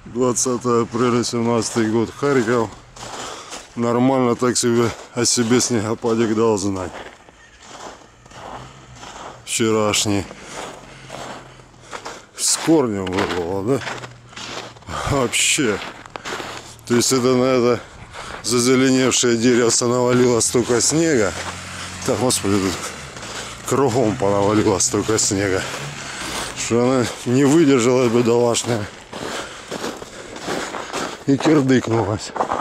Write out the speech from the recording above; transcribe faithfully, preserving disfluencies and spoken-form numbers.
двадцатое апреля семнадцатый год, Харьков. Нормально так себе о себе снегопадик дал знать. Вчерашний. С корнем вырвало, да? Вообще. То есть это на это зазеленевшее дерево навалило столько снега. Да, господи, тут кругом понавалило столько снега, что она не выдержала, бедолашная, и кирдыкнулась.